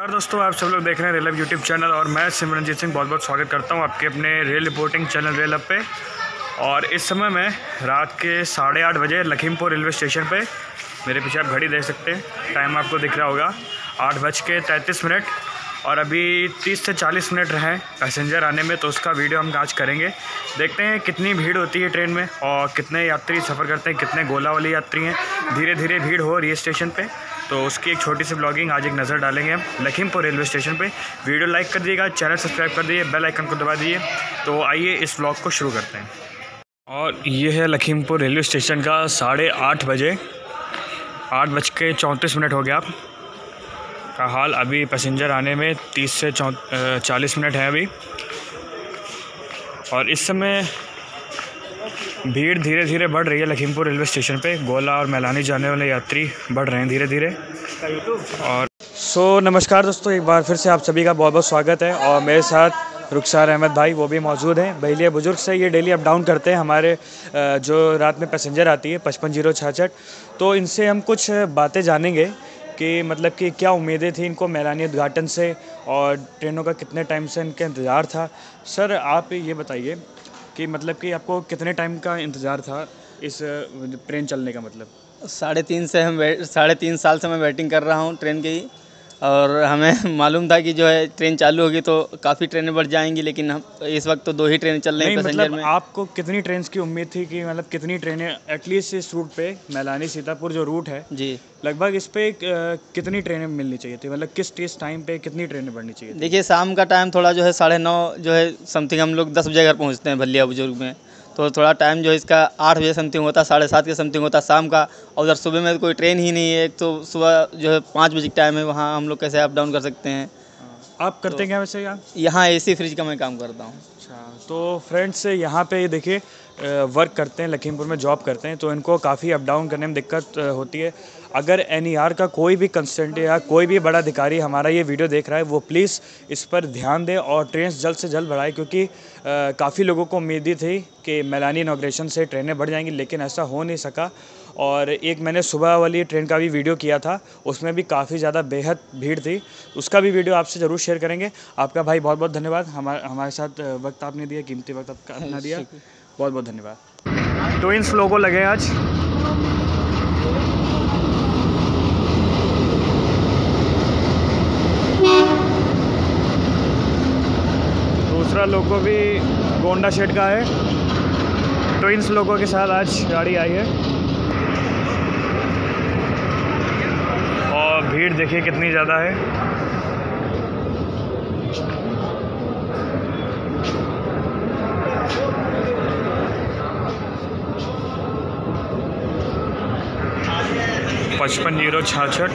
नमस्कार दोस्तों, आप सब लोग देख रहे हैं रेल हब यूट्यूब चैनल और मैं सिमरनजीत सिंह बहुत बहुत स्वागत करता हूं आपके अपने rail reporting channel rail hub पे। और इस समय मैं रात के 8:30 बजे लखीमपुर रेलवे स्टेशन पे, मेरे पीछे आप घड़ी देख सकते हैं, टाइम आपको दिख रहा होगा 8:33 और अभी 30 से 40 मिनट रहे पैसेंजर आने में, तो उसका वीडियो हम आज करेंगे। देखते हैं कितनी भीड़ होती है ट्रेन में और कितने यात्री सफ़र करते हैं, कितने गोला वाले यात्री हैं। धीरे धीरे भीड़ हो रही है स्टेशन पे, तो उसकी एक छोटी सी ब्लॉगिंग आज एक नज़र डालेंगे हम लखीमपुर रेलवे स्टेशन पे। वीडियो लाइक कर दीजिएगा, चैनल सब्सक्राइब कर दीजिए, बेल आइकन को दबा दीजिए। तो आइए इस ब्लॉग को शुरू करते हैं। और ये है लखीमपुर रेलवे स्टेशन का 8:30 बजे, 8:34 हो गया का हाल। अभी पैसेंजर आने में 30 से 40 मिनट है अभी। और इस समय भीड़ धीरे धीरे बढ़ रही है लखीमपुर रेलवे स्टेशन पे। गोला और मैलानी जाने वाले यात्री बढ़ रहे हैं धीरे धीरे। और नमस्कार दोस्तों, एक बार फिर से आप सभी का बहुत बहुत स्वागत है। और मेरे साथ रुखसार अहमद भाई वो भी मौजूद हैं। बहलिया बुजुर्ग से ये डेली अप डाउन करते हैं हमारे जो रात में पैसेंजर आती है 55-066। तो इनसे हम कुछ बातें जानेंगे कि मतलब कि क्या उम्मीदें थी इनको मैलानी उद्घाटन से और ट्रेनों का कितने टाइम से इनका इंतज़ार था। सर आप ये बताइए कि मतलब कि आपको कितने टाइम का इंतज़ार था इस ट्रेन चलने का? मतलब 3.5 साल से मैं वेटिंग कर रहा हूँ ट्रेन की। और हमें मालूम था कि जो है ट्रेन चालू होगी तो काफ़ी ट्रेनें बढ़ जाएंगी, लेकिन हम इस वक्त तो 2 ही ट्रेनें चल रही हैं पैसेंजर मतलब में। आपको कितनी ट्रेन की उम्मीद थी कि मतलब कितनी ट्रेनें एटलीस्ट इस रूट पे मैलानी सीतापुर जो रूट है जी, लगभग इस पे कितनी ट्रेनें मिलनी चाहिए थी? मतलब किस टाइम पे कितनी ट्रेनें बढ़नी चाहिए थी? देखिए शाम का टाइम थोड़ा जो है 9:30 जो है समथिंग, हम लोग 10 बजे घर पहुँचते हैं बहलिया बुजुर्ग में। तो थोड़ा टाइम जो है इसका 8 बजे समथिंग होता है, 7:30 के समथिंग होता है शाम का। और उधर सुबह में कोई ट्रेन ही नहीं है। एक तो सुबह जो है 5 बजे का टाइम है, वहाँ हम लोग कैसे अप डाउन कर सकते हैं। आप करते हैं क्या वैसे यहाँ AC फ्रिज का मैं काम करता हूँ। अच्छा, तो फ्रेंड्स यहाँ पे देखिए वर्क करते हैं, लखीमपुर में जॉब करते हैं, तो इनको काफ़ी अप डाउन करने में दिक्कत होती है। अगर NER का कोई भी कंस्टेंट या कोई भी बड़ा अधिकारी हमारा ये वीडियो देख रहा है, वो प्लीज़ इस पर ध्यान दे और ट्रेन जल्द से जल्द बढ़ाए, क्योंकि काफ़ी लोगों को उम्मीद थी कि मैलानी इनॉग्रेशन से ट्रेनें बढ़ जाएंगी, लेकिन ऐसा हो नहीं सका। और एक मैंने सुबह वाली ट्रेन का भी वीडियो किया था, उसमें भी काफ़ी ज़्यादा बेहद भीड़ थी, उसका भी वीडियो आपसे ज़रूर शेयर करेंगे। आपका भाई बहुत बहुत धन्यवाद, हमारे साथ वक्त आपने दिया, कीमती वक्त आपका दिया, बहुत बहुत धन्यवाद। ट्विंस लोगो लगे आज। दूसरा लोगो भी गोंडा शेड का है, ट्विंस लोगो के साथ आज गाड़ी आई है। और भीड़ देखिए कितनी ज़्यादा है। पचपन 066।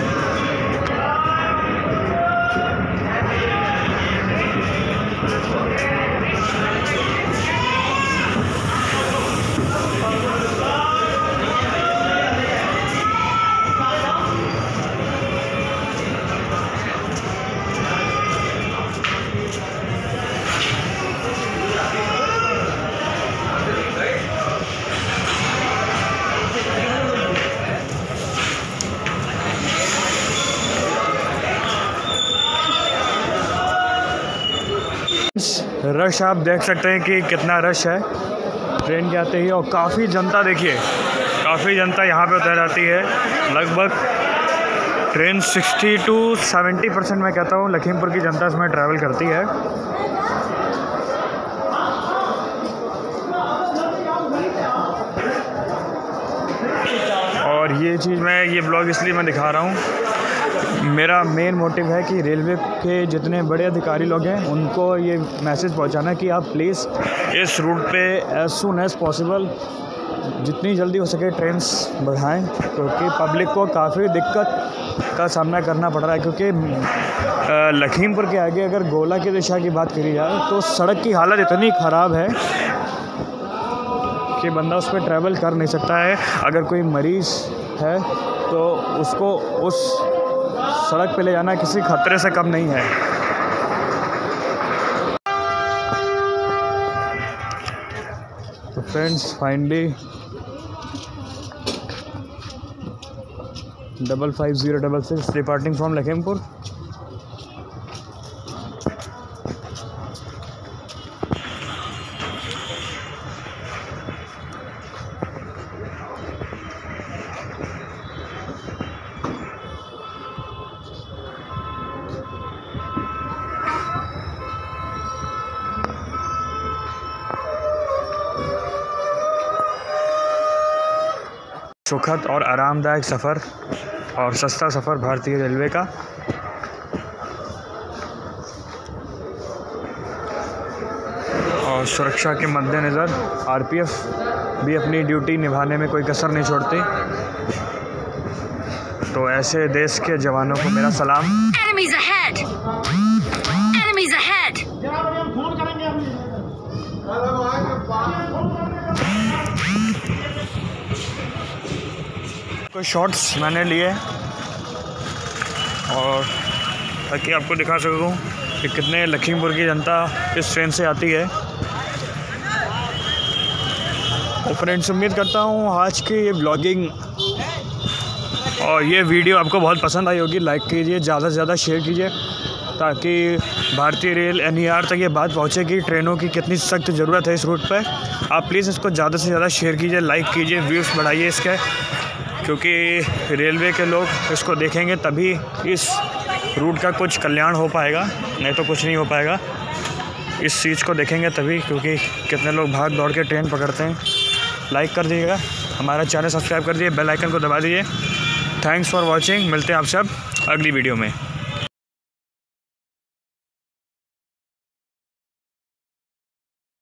रश आप देख सकते हैं कि कितना रश है ट्रेन के आते ही। और काफ़ी जनता, देखिए काफ़ी जनता यहाँ पे उतर जाती है। लगभग ट्रेन 60 to 70% मैं कहता हूँ लखीमपुर की जनता इसमें ट्रैवल करती है। और ये चीज़ ये ब्लॉग इसलिए मैं दिखा रहा हूँ, मेरा मेन मोटिव है कि रेलवे के जितने बड़े अधिकारी लोग हैं उनको ये मैसेज पहुंचाना कि आप प्लीज़ इस रूट पे एज सून एज़ पॉसिबल जितनी जल्दी हो सके ट्रेन्स बढ़ाएं, क्योंकि पब्लिक को काफ़ी दिक्कत का सामना करना पड़ रहा है। क्योंकि लखीमपुर के आगे अगर गोला की दिशा की बात करी जाए तो सड़क की हालत इतनी ख़राब है कि बंदा उस पर ट्रैवल कर नहीं सकता है। अगर कोई मरीज़ है तो उसको उस सड़क पे ले जाना किसी खतरे से कम नहीं है। तो friends finally 555066 departing from Lakhimpur. सुखद और आरामदायक सफ़र और सस्ता सफ़र भारतीय रेलवे का। और सुरक्षा के मद्देनज़र आरपीएफ भी अपनी ड्यूटी निभाने में कोई कसर नहीं छोड़ती। तो ऐसे देश के जवानों को मेरा सलाम। Enemies ahead! Enemies ahead! कुछ शॉट्स मैंने लिए और ताकि आपको दिखा सकूं कि कितने लखीमपुर की जनता इस ट्रेन से आती है। तो फ्रेंड्स, उम्मीद करता हूँ आज की ये ब्लॉगिंग और ये वीडियो आपको बहुत पसंद आई होगी। लाइक कीजिए, ज़्यादा से ज़्यादा शेयर कीजिए ताकि भारतीय रेल NER तक ये बात पहुँचे कि ट्रेनों की कितनी सख्त ज़रूरत है इस रूट पर। आप प्लीज़ इसको ज़्यादा से ज़्यादा शेयर कीजिए, लाइक कीजिए, व्यूज़ बढ़ाइए इसके, क्योंकि रेलवे के लोग इसको देखेंगे तभी इस रूट का कुछ कल्याण हो पाएगा, नहीं तो कुछ नहीं हो पाएगा। इस चीज़ को देखेंगे तभी, क्योंकि कितने लोग भाग दौड़ के ट्रेन पकड़ते हैं। लाइक कर दीजिएगा, हमारा चैनल सब्सक्राइब कर दीजिए, बेल आइकन को दबा दीजिए। Thanks for watching. मिलते हैं आप सब अगली वीडियो में।